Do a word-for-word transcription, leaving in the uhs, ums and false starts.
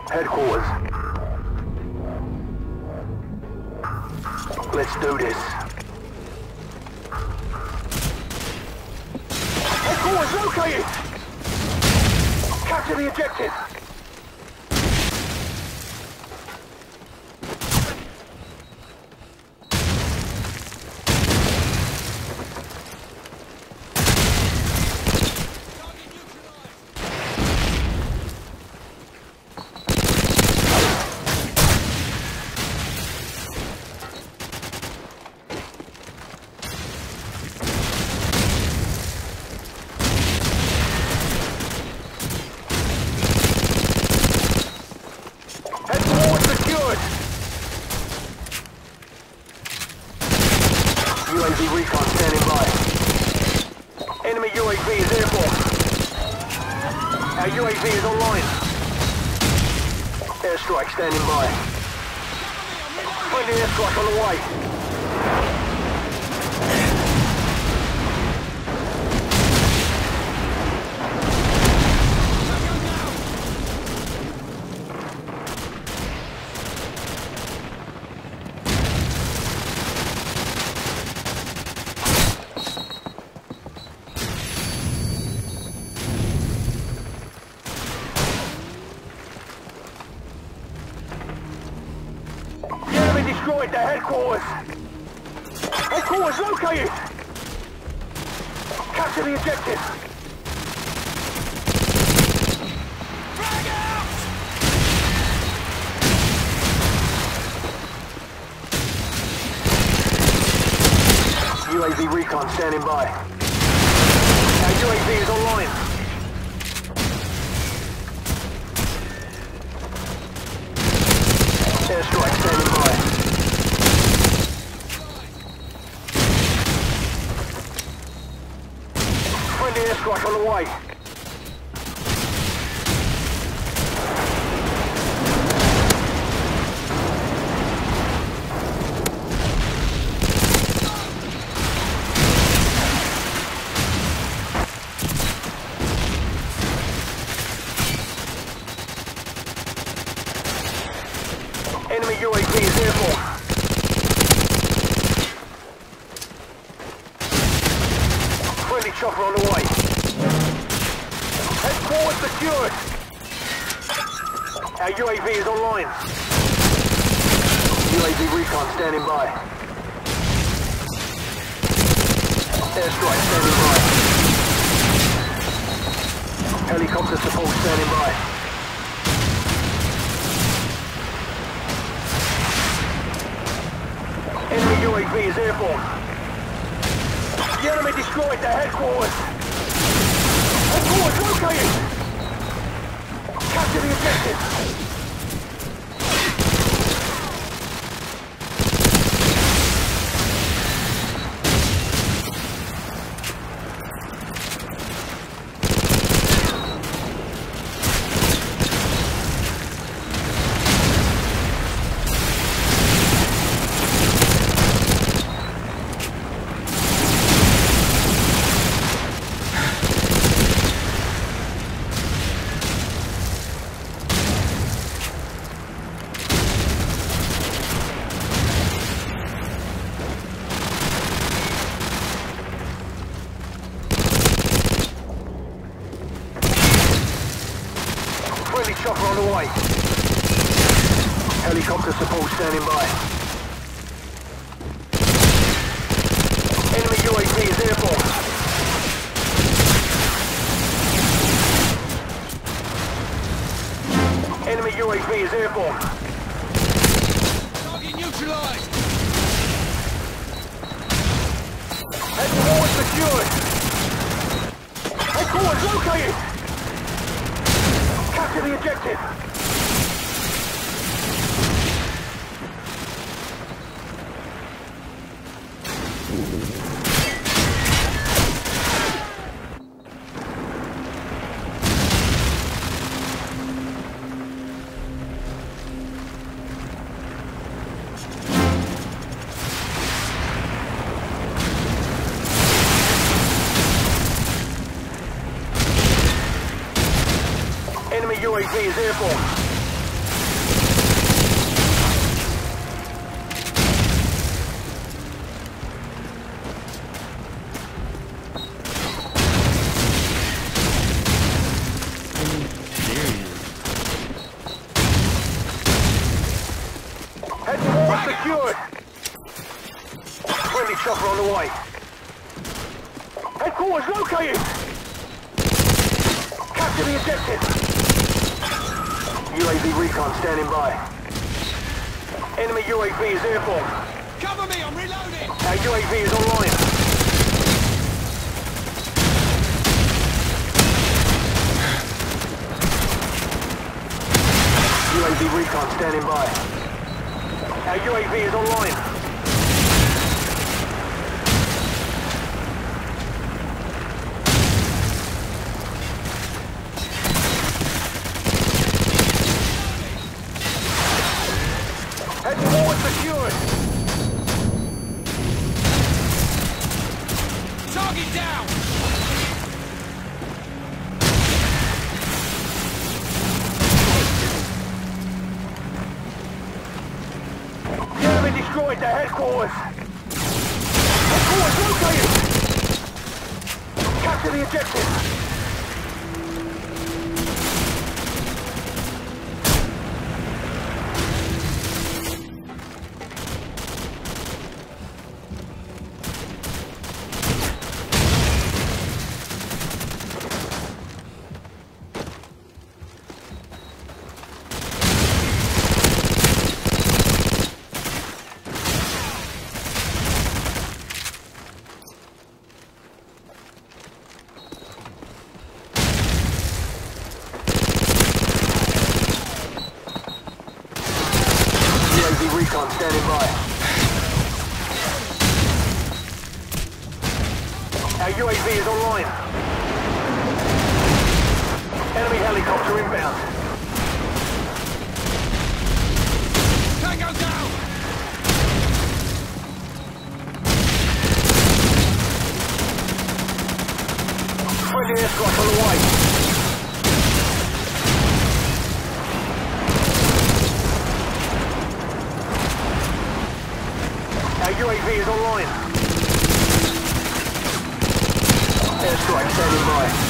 Headquarters. Let's do this. Headquarters located! Capture the objective! U A V recon standing by. Enemy U A V is airborne. Our U A V is online. Airstrike standing by. Friendly airstrike on the way. Destroyed the headquarters! Headquarters located! Capture the objective! Frag out! U A V recon standing by. Our U A V is online. Airstrike standing by. Friendly airstrike on the way. Enemy U A V is airborne. Friendly chopper on the way. Headquarters secured. Our U A V is online. U A V recon standing by. Airstrike standing by. Helicopter support standing by. Enemy U A V is airborne. The enemy destroyed their headquarters. Headquarters located. Capture the objective. Friendly chopper on the way. Helicopter support standing by. Enemy U A V is airborne. Enemy U A V is airborne. Target neutralized. Headquarters secured. Headquarters located. Capture the objective. Enemy U A V is airborne. secured. Friendly chopper on the way. Headquarters located. Capture the objective. U A V recon standing by. Enemy U A V is airborne. Cover me, I'm reloading! Our U A V is online. U A V recon standing by. Our U A V is online. Headquarters secured. Target down! Enemy destroyed their headquarters. Headquarters located. Capture the objective. Recon standing by. Our U A V is online. Enemy helicopter inbound. Tango down! Friendly aircraft on the way. Our U A V is online. Airstrike standing by.